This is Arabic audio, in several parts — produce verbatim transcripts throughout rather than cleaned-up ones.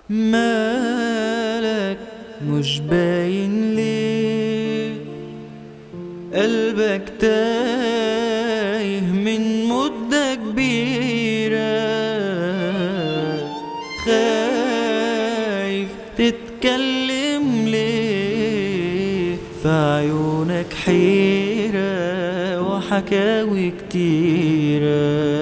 مالك مش باين ليه؟ قلبك تايه من مدة كبيرة، خايف تتكلم ليه؟ في عيونك حيرة وحكاوي كتيرة،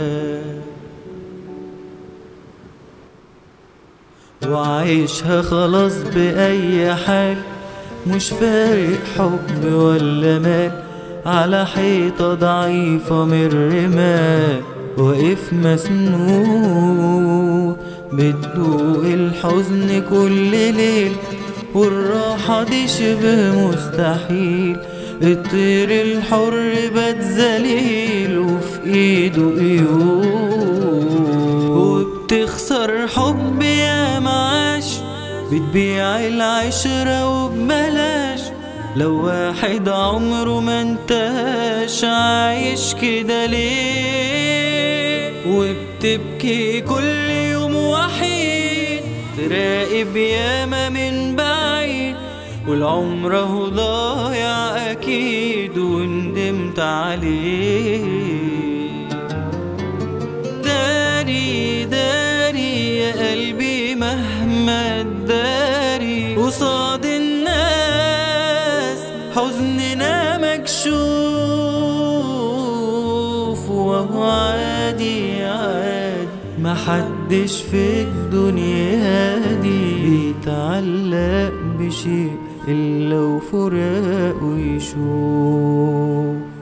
وعايشها خلاص بأي حال، مش فارق حب ولا مال، على حيطة ضعيفة من رمال، واقف مسنود بتدوق الحزن كل ليل، والراحة دي شبه مستحيل، الطير الحر بات ذليل وفي ايده قيود، وبتخسر حب يا معاش، بتبيع العشرة وببلاش، لو واحد عمره ما انتهاش عايش كده ليه؟ وبتبكي كل يوم وحيد، تراقب ياما من بعيد، والعمر اهو ضايع اكيد وندمت عليه. داري داري يا قلبي مهما تداري، قصاد الناس حزننا مكشوف، وهو عادي عادي، محدش في الدنيا دي بيتعلق بشيء إلا وفراقه يشوف.